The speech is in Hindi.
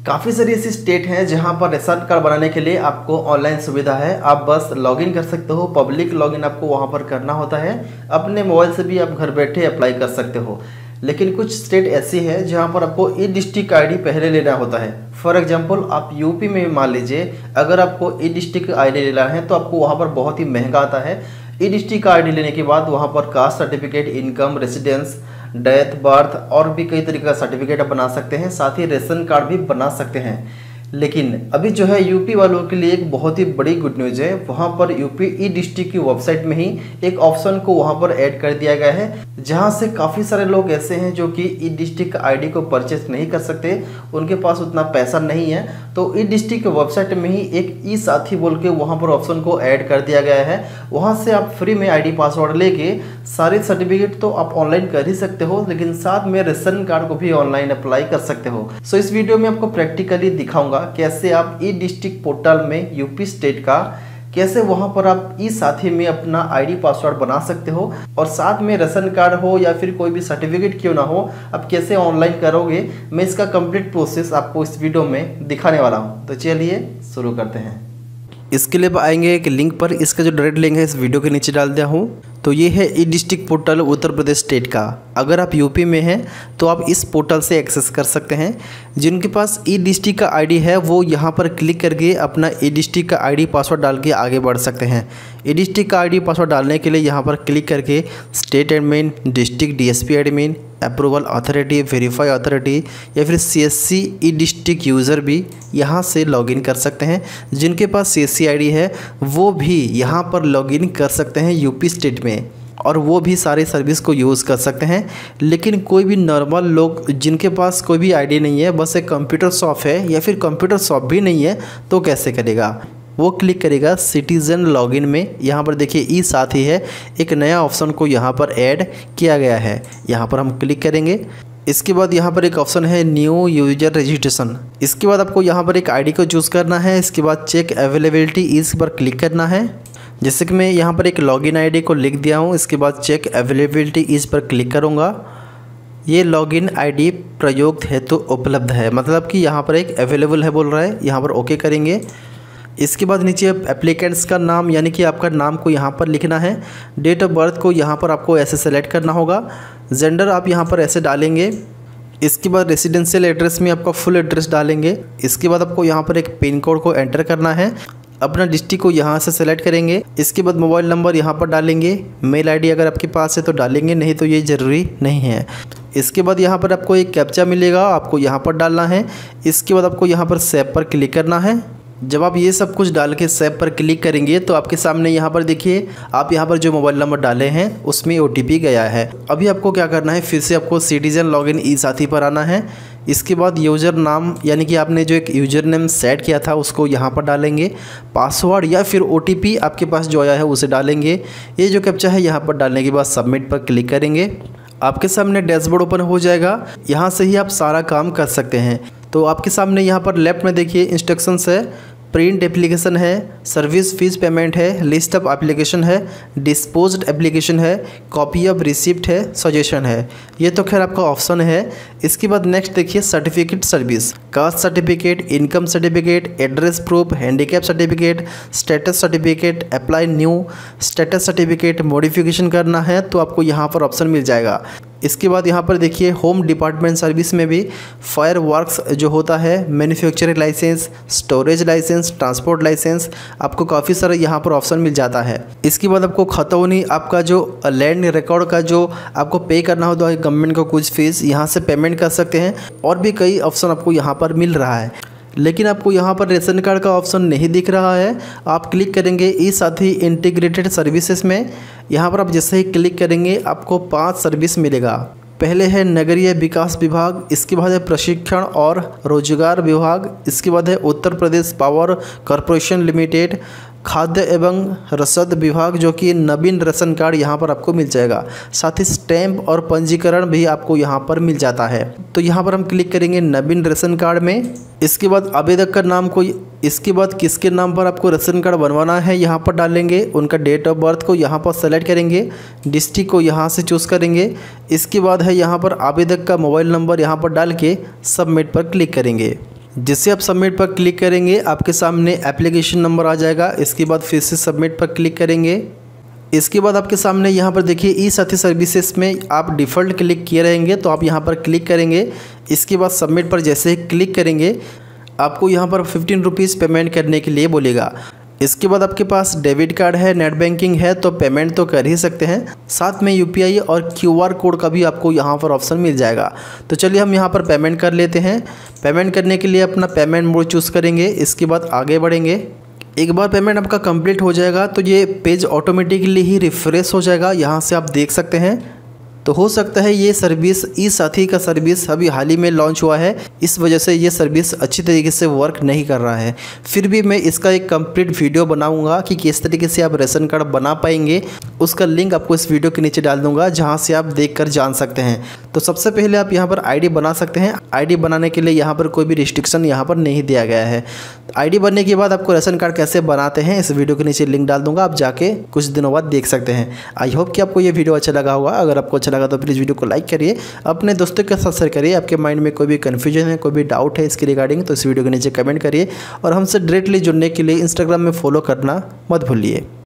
काफ़ी सारी ऐसी स्टेट हैं जहां पर रेशन कार्ड बनाने के लिए आपको ऑनलाइन सुविधा है। आप बस लॉगिन कर सकते हो, पब्लिक लॉगिन आपको वहां पर करना होता है। अपने मोबाइल से भी आप घर बैठे अप्लाई कर सकते हो। लेकिन कुछ स्टेट ऐसी है जहां पर आपको ई डिस्ट्रिक्ट आईडी पहले लेना होता है। फॉर एग्जांपल आप यूपी में मान लीजिए, अगर आपको ई डिस्ट्रिक्ट आईडी लेना है तो आपको वहां पर बहुत ही महंगा आता है। ई डिस्ट्रिक्ट का आईडी लेने के बाद वहां पर caste certificate, income, residence, death, birth और भी कई तरीके का सर्टिफिकेट आप बना सकते हैं। साथ ही रेशन कार्ड भी बना सकते हैं। लेकिन अभी जो है यूपी वालों के लिए एक बहुत ही बड़ी गुड न्यूज़ है। वहाँ पर यूपी ई डिस्ट्रिक्ट की वेबसाइट में ही एक ऑप्शन को वहाँ पर ऐड कर दिया गया है, जहाँ से काफ़ी सारे लोग ऐसे हैं जो कि ई डिस्ट्रिक्ट आईडी को परचेस नहीं कर सकते, उनके पास उतना पैसा नहीं है। तो ई डिस्ट्रिक्ट वेबसाइट में ही एक ई साथी बोल के वहाँ पर ऑप्शन को ऐड कर दिया गया है। वहाँ से आप फ्री में आईडी पासवर्ड लेके सारे सर्टिफिकेट तो आप ऑनलाइन कर ही सकते हो, लेकिन साथ में रेशन कार्ड को भी ऑनलाइन अप्लाई कर सकते हो। सो इस वीडियो में आपको प्रैक्टिकली दिखाऊंगा कैसे आप ई डिस्ट्रिक्ट पोर्टल में यूपी स्टेट का कैसे वहां पर आप ई साथी में अपना आईडी पासवर्ड बना सकते हो, और साथ में रेशन कार्ड हो या फिर कोई भी सर्टिफिकेट क्यों ना हो, आप कैसे ऑनलाइन करोगे, मैं इसका कंप्लीट प्रोसेस आपको इस वीडियो में दिखाने वाला हूं। तो चलिए शुरू करते हैं। इसके लिए आएंगे एक लिंक पर, इसका जो डायरेक्ट लिंक है इस वीडियो के नीचे डाल दिया हूँ। तो ये है e district portal Uttar Pradesh state का। अगर आप यूपी में हैं तो आप इस पोर्टल से एक्सेस कर सकते हैं। जिनके पास ई डिस्ट्रिक्ट का आईडी है वो यहाँ पर क्लिक करके अपना ई डिस्ट्रिक्ट का आईडी पासवर्ड डाल के आगे बढ़ सकते हैं। ई डिस्ट्रिक्ट का आईडी पासवर्ड डालने के लिए यहाँ पर क्लिक करके state admin, district DSP admin, approval authority, verify authority या फिर सीएससी ई डिस्ट्रिक्ट यूज़र भी यहाँ से लॉगिन कर सकते हैं। जिनके पास सीएससी आईडी है वो भी यहाँ पर लॉगिन कर सकते हैं यूपी स्टेट में, और वो भी सारी सर्विस को यूज़ कर सकते हैं। लेकिन कोई भी नॉर्मल लोग जिनके पास कोई भी आईडी नहीं है, बस एक कंप्यूटर शॉप है या फिर कंप्यूटर शॉप भी नहीं है, तो कैसे करेगा? वो क्लिक करेगा सिटीज़न लॉगिन में। यहाँ पर देखिए ई साथी है, एक नया ऑप्शन को यहाँ पर ऐड किया गया है। यहाँ पर हम क्लिक करेंगे। इसके बाद यहाँ पर एक ऑप्शन है न्यू यूजर रजिस्ट्रेशन। इसके बाद आपको यहाँ पर एक आईडी को चूज़ करना है। इसके बाद चेक अवेलेबिलिटी इस पर क्लिक करना है। जैसे कि मैं यहाँ पर एक लॉगिन आईडी को लिख दिया हूँ। इसके बाद चेक अवेलेबिलिटी इस पर क्लिक करूँगा। ये लॉगिन आईडी प्रयोग हेतु उपलब्ध है, मतलब कि यहाँ पर एक अवेलेबल है बोल रहा है। यहाँ पर ओके करेंगे। इसके बाद नीचे एप्लीकेंट्स का नाम यानी कि आपका नाम को यहाँ पर लिखना है। डेट ऑफ बर्थ को यहाँ पर आपको ऐसे सेलेक्ट करना होगा। जेंडर आप यहाँ पर ऐसे डालेंगे। इसके बाद रेसिडेंशियल एड्रेस में आपका फुल एड्रेस डालेंगे। इसके बाद आपको यहाँ पर एक पिन कोड को एंटर करना है। अपना डिस्ट्रिक्ट को यहाँ से सेलेक्ट करेंगे। इसके बाद मोबाइल नंबर यहाँ पर डालेंगे। मेल आईडी अगर आपके पास है तो डालेंगे, नहीं तो ये ज़रूरी नहीं है। इसके बाद यहाँ पर आपको एक कैप्चा मिलेगा, आपको यहाँ पर डालना है। इसके बाद आपको यहाँ पर सेव पर क्लिक करना है। जब आप ये सब कुछ डाल के सेव पर क्लिक करेंगे तो आपके सामने यहाँ पर देखिए, आप यहाँ पर जो मोबाइल नंबर डाले हैं उसमें ओटीपी गया है। अभी आपको क्या करना है, फिर से आपको सिटीजन लॉगिन ई साथी पर आना है। इसके बाद यूज़र नाम यानी कि आपने जो एक यूज़र नेम सेट किया था उसको यहाँ पर डालेंगे। पासवर्ड या फिर ओटीपी आपके पास जो आया है उसे डालेंगे। ये जो कैप्चा है यहाँ पर डालने के बाद सबमिट पर क्लिक करेंगे। आपके सामने डैशबोर्ड ओपन हो जाएगा। यहाँ से ही आप सारा काम कर सकते हैं। तो आपके सामने यहाँ पर लेफ्ट में देखिए इंस्ट्रक्शंस है, प्रिंट एप्लीकेशन है, सर्विस फीस पेमेंट है, लिस्ट ऑफ एप्लीकेशन है, डिस्पोज्ड एप्लीकेशन है, कॉपी ऑफ रिसिप्ट है, सजेशन है। ये तो खैर आपका ऑप्शन है। इसके बाद नेक्स्ट देखिए certificate service, caste certificate, income certificate, address proof, handicap certificate, status certificate, apply new status certificate modification करना है तो आपको यहाँ पर ऑप्शन मिल जाएगा। इसके बाद यहाँ पर देखिए होम डिपार्टमेंट सर्विस में भी फायर वर्क्स जो होता है, manufacturing licence, storage licence, transport licence, आपको काफ़ी सारा यहाँ पर ऑप्शन मिल जाता है। इसके बाद आपको खतौनी, आपका जो लैंड रिकॉर्ड का जो आपको पे करना होता है गवर्नमेंट को कुछ फीस, यहाँ से पेमेंट कर सकते हैं। और भी कई ऑप्शन आपको यहाँ पर मिल रहा है। लेकिन आपको यहाँ पर रेशन कार्ड का ऑप्शन नहीं दिख रहा है। आप क्लिक करेंगे ई साथी इंटीग्रेटेड सर्विसेज में। यहाँ पर आप जैसे ही क्लिक करेंगे आपको 5 सर्विस मिलेगा। पहले है नगरीय विकास विभाग, इसके बाद है प्रशिक्षण और रोजगार विभाग, इसके बाद है Uttar Pradesh power corporation limited, खाद्य एवं रसद विभाग जो कि नवीन राशन कार्ड यहाँ पर आपको मिल जाएगा। साथ ही स्टैंप और पंजीकरण भी आपको यहाँ पर मिल जाता है। तो यहाँ पर हम क्लिक करेंगे नवीन राशन कार्ड में। इसके बाद आवेदक का नाम को, इसके बाद किसके नाम पर आपको राशन कार्ड बनवाना है यहाँ पर डालेंगे। उनका डेट ऑफ बर्थ को यहाँ पर सेलेक्ट करेंगे। डिस्ट्रिक्ट को यहाँ से चूज़ करेंगे। इसके बाद है यहाँ पर आवेदक का मोबाइल नंबर यहाँ पर डाल के सबमिट पर क्लिक करेंगे। जिससे आप सबमिट पर क्लिक करेंगे आपके सामने एप्लीकेशन नंबर आ जाएगा। इसके बाद फिर से सबमिट पर क्लिक करेंगे। इसके बाद आपके सामने यहाँ पर देखिए ई साथी सर्विसेज में आप डिफ़ॉल्ट क्लिक किए रहेंगे तो आप यहाँ पर क्लिक करेंगे। इसके बाद सबमिट पर जैसे ही क्लिक करेंगे आपको यहाँ पर 15 रुपीज़ पेमेंट करने के लिए बोलेगा। इसके बाद आपके पास डेबिट कार्ड है, नेट बैंकिंग है तो पेमेंट तो कर ही सकते हैं। साथ में यूपीआई और क्यूआर कोड का भी आपको यहाँ पर ऑप्शन मिल जाएगा। तो चलिए हम यहाँ पर पेमेंट कर लेते हैं। पेमेंट करने के लिए अपना पेमेंट मोड चूज़ करेंगे। इसके बाद आगे बढ़ेंगे। एक बार पेमेंट आपका कंप्लीट हो जाएगा तो ये पेज ऑटोमेटिकली ही रिफ़्रेश हो जाएगा। यहाँ से आप देख सकते हैं। तो हो सकता है ये सर्विस ई साथी का सर्विस अभी हाल ही में लॉन्च हुआ है, इस वजह से ये सर्विस अच्छी तरीके से वर्क नहीं कर रहा है। फिर भी मैं इसका एक कंप्लीट वीडियो बनाऊंगा कि किस तरीके से आप राशन कार्ड बना पाएंगे। उसका लिंक आपको इस वीडियो के नीचे डाल दूंगा जहां से आप देखकर जान सकते हैं। तो सबसे पहले आप यहाँ पर आईडी बना सकते हैं। आईडी बनाने के लिए यहाँ पर कोई भी रिस्ट्रिक्शन यहाँ पर नहीं दिया गया है। आईडी बनने के बाद आपको राशन कार्ड कैसे बनाते हैं इस वीडियो के नीचे लिंक डाल दूंगा, आप जाके कुछ दिनों बाद देख सकते हैं। आई होप कि आपको ये वीडियो अच्छा लगा होगा। अगर आपको अच्छा लगा तो प्लीज़ वीडियो को लाइक करिए, अपने दोस्तों के साथ शेयर करिए। आपके माइंड में कोई भी कन्फ्यूजन है, कोई भी डाउट है इसके रिगार्डिंग तो इस वीडियो के नीचे कमेंट करिए। और हमसे डायरेक्टली जुड़ने के लिए इंस्टाग्राम में फॉलो करना मत भूलिए।